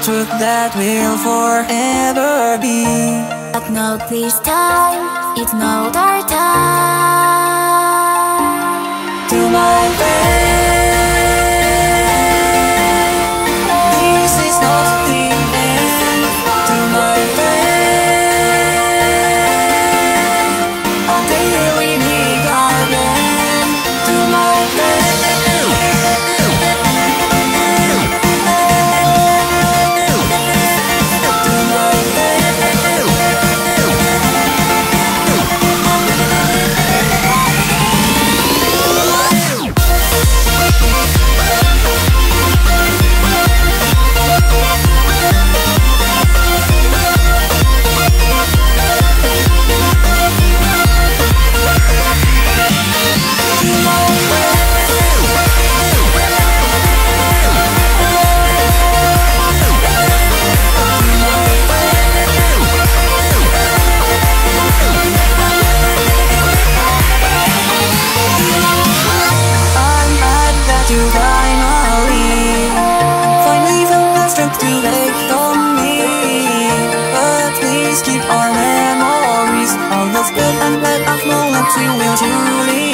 truth that will forever be. But not this time, it's not our time. To my friend, this is not the end. To my friend, until we meet again. To my friend. To take on me, but please keep our memories, all those good and bad of moments we will truly